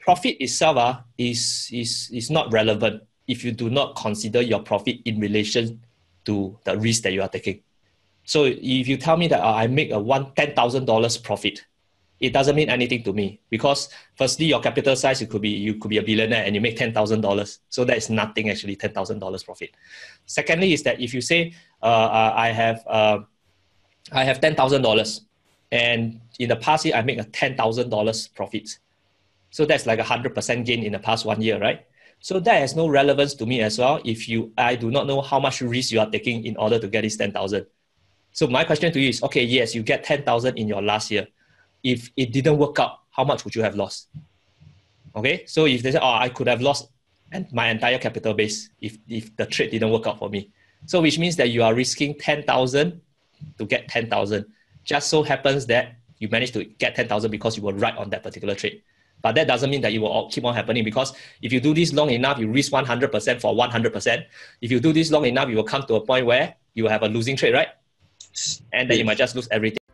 profit itself is not relevant if you do not consider your profit in relation to the risk that you are taking. So if you tell me that I make a $10,000 profit, it doesn't mean anything to me, because firstly, your capital size, you could be a billionaire and you make $10,000. So that is nothing actually, $10,000 profit. Secondly, is that if you say I have $10,000 and in the past year I make a $10,000 profit. So that's like 100% gain in the past 1 year, right? So that has no relevance to me as well if I do not know how much risk you are taking in order to get this 10,000. So my question to you is, okay, yes, you get 10,000 in your last year. If it didn't work out, how much would you have lost? Okay, so if they say, oh, I could have lost my entire capital base if the trade didn't work out for me. So which means that you are risking 10,000 to get 10,000. Just so happens that you managed to get 10,000 because you were right on that particular trade. But that doesn't mean that it will all keep on happening, because if you do this long enough, you risk 100% for 100%. If you do this long enough, you will come to a point where you will have a losing trade, right? And then you might just lose everything.